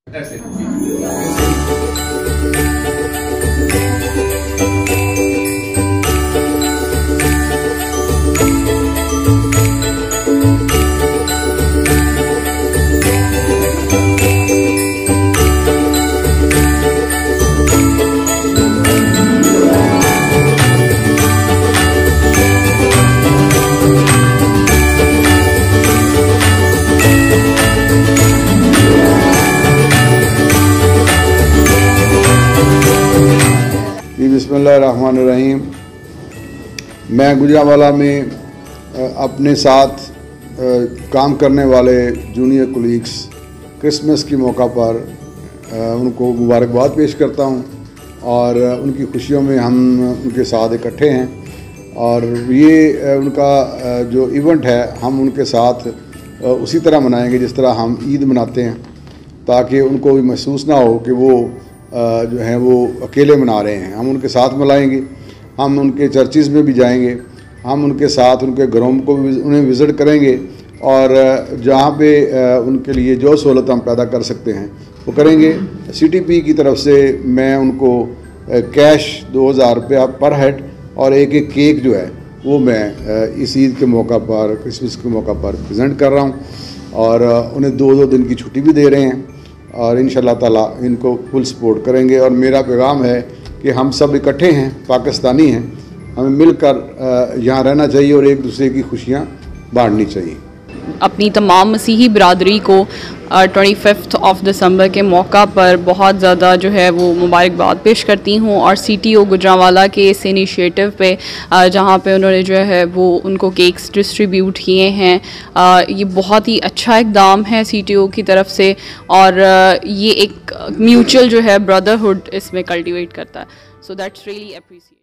ऐसे बिस्मिल्लाहिर्रहमानिर्रहीम। मैं गुजरांवाला में अपने साथ काम करने वाले जूनियर कोलीग्स क्रिसमस के मौका पर उनको मुबारकबाद पेश करता हूं और उनकी खुशियों में हम उनके साथ इकट्ठे हैं और ये उनका जो इवेंट है हम उनके साथ उसी तरह मनाएंगे जिस तरह हम ईद मनाते हैं, ताकि उनको भी महसूस ना हो कि वो जो हैं वो अकेले मना रहे हैं। हम उनके साथ मनाएंगे, हम उनके चर्चिज़ में भी जाएंगे, हम उनके साथ उनके घरों को भी उन्हें विज़िट करेंगे और जहाँ पे उनके लिए जो सहूलत हम पैदा कर सकते हैं वो करेंगे। CTP की तरफ से मैं उनको कैश 2000 रुपया पर हेड और एक केक जो है वो मैं इस ईद के मौका पर, क्रिसमस के मौका पर प्रेजेंट कर रहा हूँ और उन्हें 2-2 दिन की छुट्टी भी दे रहे हैं और इंशाल्लाह ताला इनको फुल सपोर्ट करेंगे। और मेरा पैगाम है कि हम सब इकट्ठे हैं, पाकिस्तानी हैं, हमें मिलकर यहाँ रहना चाहिए और एक दूसरे की खुशियाँ बांटनी चाहिए। अपनी तमाम मसीही बरादरी को 25 दिसंबर के मौका पर बहुत ज़्यादा जो है वो मुबारकबाद पेश करती हूँ और CTO गुजरांवाला के इस इनिशिएटिव पे जहाँ पे उन्होंने जो है वो उनको केक्स डिस्ट्रीब्यूट किए हैं, ये बहुत ही अच्छा इक़दाम है CTO की तरफ से और ये एक म्यूचुअल जो है ब्रदरहुड इसमें कल्टिवेट करता है। So that's really appreciate.